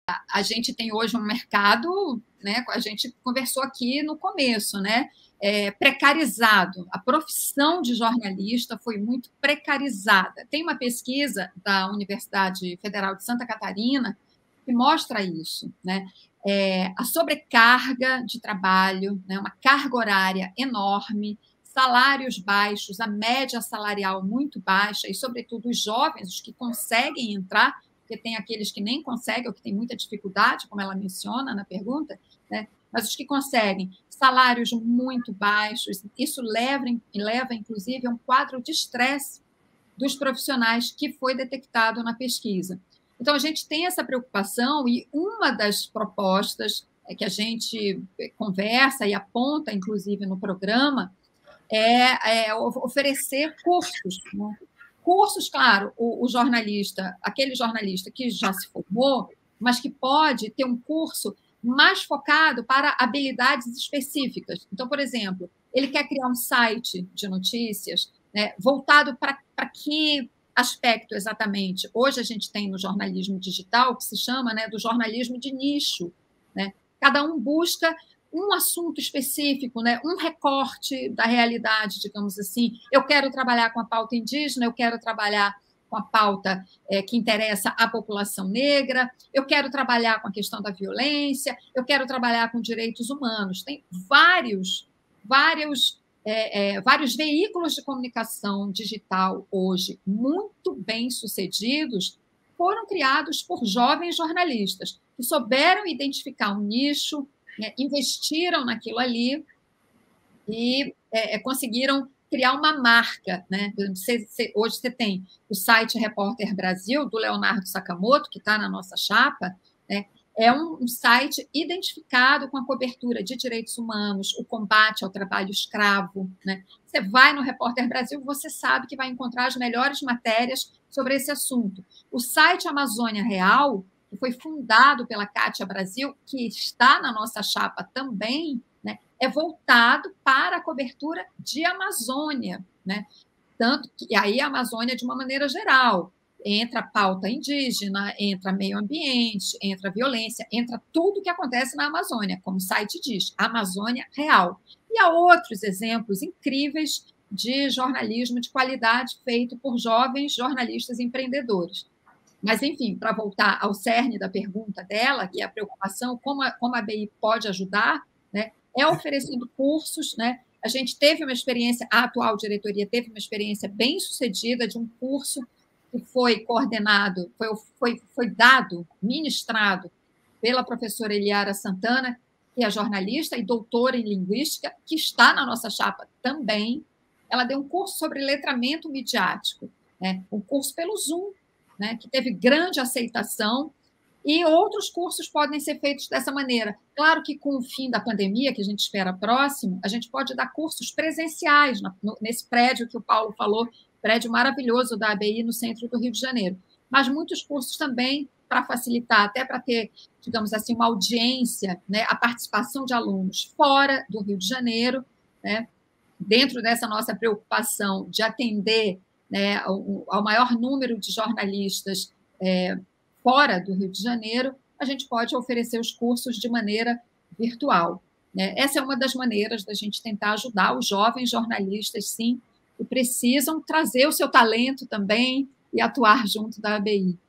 A gente tem hoje um mercado, né, a gente conversou aqui no começo, né, precarizado. A profissão de jornalista foi muito precarizada. Tem uma pesquisa da Universidade Federal de Santa Catarina que mostra isso, né? A sobrecarga de trabalho, né, uma carga horária enorme, salários baixos, a média salarial muito baixa, e, sobretudo, os jovens, os que conseguem entrar, porque tem aqueles que nem conseguem, ou que têm muita dificuldade, como ela menciona na pergunta, né? Mas os que conseguem, salários muito baixos, isso leva, inclusive, a um quadro de estresse dos profissionais que foi detectado na pesquisa. Então, a gente tem essa preocupação, e uma das propostas que a gente conversa e aponta, inclusive, no programa, oferecer cursos, né? Cursos, claro, o jornalista, aquele jornalista que já se formou, mas que pode ter um curso mais focado para habilidades específicas. Então, por exemplo, ele quer criar um site de notícias, né, voltado para que aspecto exatamente? Hoje a gente tem no jornalismo digital, que se chama, né, do jornalismo de nicho, né? Cada um busca um assunto específico, né, um recorte da realidade, digamos assim. Eu quero trabalhar com a pauta indígena, eu quero trabalhar com a pauta que interessa à população negra, eu quero trabalhar com a questão da violência, eu quero trabalhar com direitos humanos. Tem vários veículos de comunicação digital hoje muito bem-sucedidos foram criados por jovens jornalistas que souberam identificar um nicho, né, investiram naquilo ali e conseguiram criar uma marca, né? Hoje você tem o site Repórter Brasil, do Leonardo Sakamoto, que está na nossa chapa, né? É um site identificado com a cobertura de direitos humanos, o combate ao trabalho escravo, né? Você vai no Repórter Brasil, você sabe que vai encontrar as melhores matérias sobre esse assunto. O site Amazônia Real, que foi fundado pela Kátia Brasil, que está na nossa chapa também, né, é voltado para a cobertura de Amazônia, né? Tanto que aí a Amazônia de uma maneira geral, entra a pauta indígena, entra meio ambiente, entra violência, entra tudo que acontece na Amazônia, como o site diz, Amazônia Real. E há outros exemplos incríveis de jornalismo de qualidade feito por jovens jornalistas empreendedores. Mas, enfim, para voltar ao cerne da pergunta dela, que é a preocupação, como a BI pode ajudar, né, é oferecendo cursos, né? A gente teve uma experiência, a atual diretoria teve uma experiência bem-sucedida de um curso que foi coordenado, foi dado, ministrado pela professora Eliara Santana, que é jornalista e doutora em linguística, que está na nossa chapa também. Ela deu um curso sobre letramento midiático, né? Um curso pelo Zoom, né, que teve grande aceitação, e outros cursos podem ser feitos dessa maneira. Claro que, com o fim da pandemia, que a gente espera próximo, a gente pode dar cursos presenciais nesse prédio que o Paulo falou, prédio maravilhoso da ABI no centro do Rio de Janeiro. Mas muitos cursos também para facilitar, até para ter, digamos assim, uma audiência, né, a participação de alunos fora do Rio de Janeiro, né, dentro dessa nossa preocupação de atender, né, ao maior número de jornalistas fora do Rio de Janeiro, a gente pode oferecer os cursos de maneira virtual, né? Essa é uma das maneiras da gente tentar ajudar os jovens jornalistas, sim, que precisam trazer o seu talento também e atuar junto da ABI.